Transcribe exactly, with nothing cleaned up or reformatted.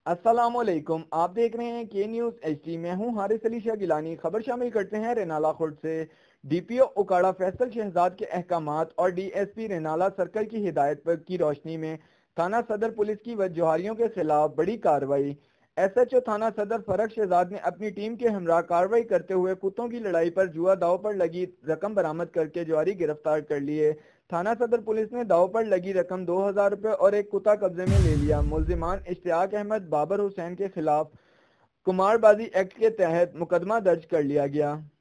अस्सलामुअलैकुम, आप देख रहे हैं के न्यूज एच डी। मैं हूं हारिस अली शाह गिलानी। खबर शामिल करते हैं रेनाला खुर्द से। डीपीओ उकाड़ा फैसल शहजाद के अहकामात और डीएसपी रेनाला सर्कल की हिदायत पर की रोशनी में थाना सदर पुलिस की वजोहारियों के खिलाफ बड़ी कार्रवाई। एसएचओ थाना सदर फरक शहजाद ने अपनी टीम के हमरा कार्रवाई करते हुए कुत्तों की लड़ाई पर जुआ दाव पर लगी रकम बरामद करके जुआरी गिरफ्तार कर लिए। थाना सदर पुलिस ने दाव पर लगी रकम दो हजार रुपए और एक कुत्ता कब्जे में ले लिया। मुल्जिमान इश्तियाक अहमद, बाबर हुसैन के खिलाफ कुमारबाजी एक्ट के तहत मुकदमा दर्ज कर लिया गया।